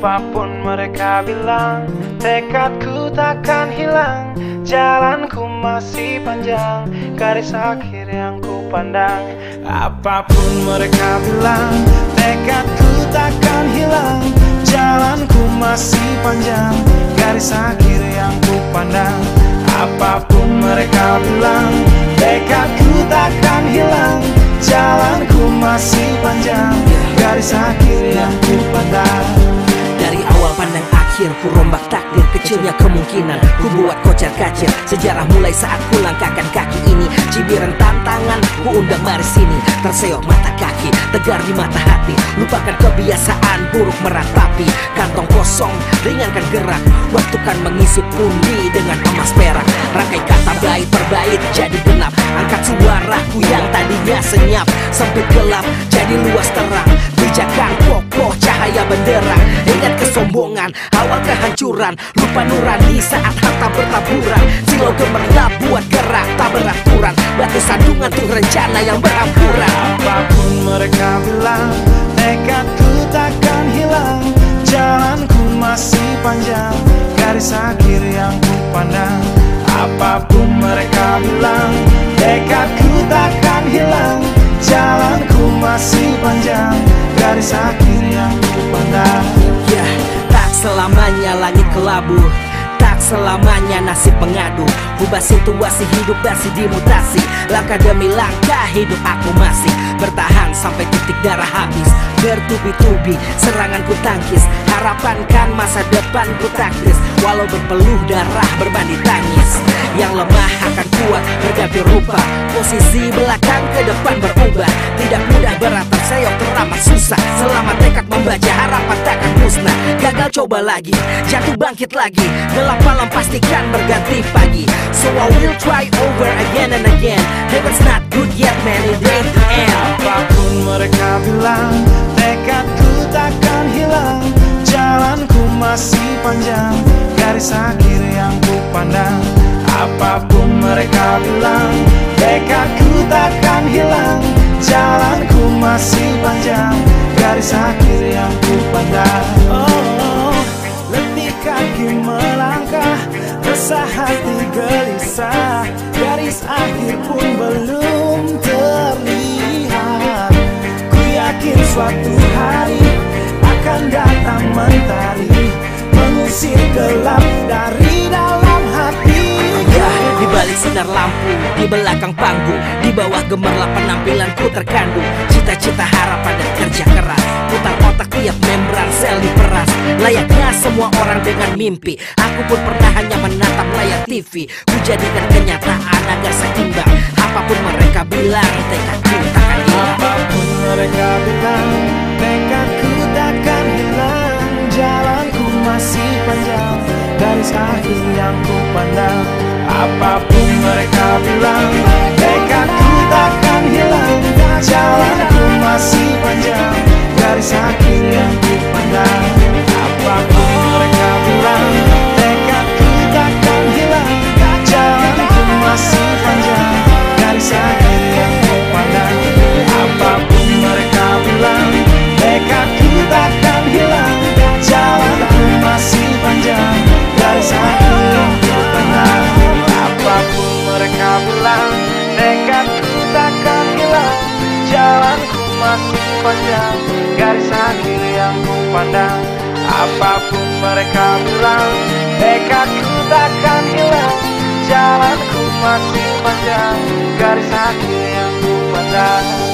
Apapun mereka bilang, tekadku takkan hilang. Jalanku masih panjang, garis akhir yang ku pandang. Apapun mereka bilang, tekadku takkan hilang. Jalanku masih panjang, garis akhir yang ku pandang. Apapun mereka bilang, tekadku takkan hilang. Jalanku masih panjang, garis akhir yang ku pandang. Dari awal pandang akhir, ku rombak takdir. Kecilnya kemungkinan, ku buat kocar kacir. Sejarah mulai saat ku langkahkan kaki ini. Cibiran tantangan, ku undang mari sini. Terseok mata kaki, tegar di mata hati. Lupakan kebiasaan buruk meratapi. Kantong kosong, ringankan gerak. Waktu kan mengisi pundi dengan emas perak. Rangkai kata bait per bait jadi genap. Angkat suaraku yang tadinya senyap. Sempit gelap, jadi luas terang. Pijakan kokoh, cahaya benderang. Ingat kesombongan, awal kehancuran. Lupa nurani saat harta bertaburan. Silau gemerlap buat gerak tak beraturan. Batu sandungan tuh rencana yang berampuran. Apapun mereka bilang, tekadku takkan hilang. Jalanku masih panjang, garis akhir yang ku pandang. Apapun mereka bilang, tekadku takkan hilang. Jalanku masih panjang, garis akhir yang ku pandang. Ya, tak selamanya langit kelabu, tak selamanya nasib mengadu. Ubah situasi hidup masih dimutasi. Langkah demi langkah hidup aku masih bertahan sampai titik darah habis. Bertubi-tubi serangan ku tangkis. Harapan kan masa depan ku taktis. Walau berpeluh darah berbanding tangis. Yang lemah akan kuat berganti rupa. Posisi belakang ke depan berubah. Tidak mudah berat terseok teramat susah. Selama tekad membaca harapan takkan musnah. Gagal coba lagi, jatuh bangkit lagi. Gelap malam pastikan berganti pagi. So I will try over again and again. Heaven's not good yet man, it ain't the end. Apapun mereka bilang, tekadku takkan hilang. Jalanku masih panjang, garis akhir yang ku pandang. Apapun mereka bilang, tekadku takkan hilang. Jalanku masih panjang, garis akhir yang ku pandang. Oh, letih kaki melangkah, resah hati gelisah. Garis akhir pun belum terlihat. Ku yakin suatu hari akan datang mentari, mengusir gelap dari dalam hati. Di balik sinar lampu, di belakang panggung, di bawah gemerlap penampilanku terkandung. Cita-cita harapan dan kerja keras. Putar otak tiap membran sel diperas. Layaknya semua orang dengan mimpi, aku pun pernah hanya menatap layar TV. Ku jadikan kenyataan agar seimbang. Apapun mereka bilang, tekadku takkan hilang. Apapun mereka bilang, tekadku takkan hilang. Jalanku masih panjang, garis akhir yang ku pandang. Apapun mereka bilang, tekadku takkan hilang. Jalanku masih panjang, garis akhir yang ku pandang. Apapun mereka bilang, tekadku takkan hilang. Jalanku masih panjang, garis akhir yang ku pandang. Apapun mereka bilang, tekadku takkan hilang. Jalanku masih panjang, garis akhir yang ku pandang. Apapun mereka bilang, tekadku takkan hilang. Jalanku masih panjang, garis akhir yang ku pandang. Apapun mereka bilang, tekadku takkan hilang. Jalanku masih panjang, garis akhir yang ku pandang.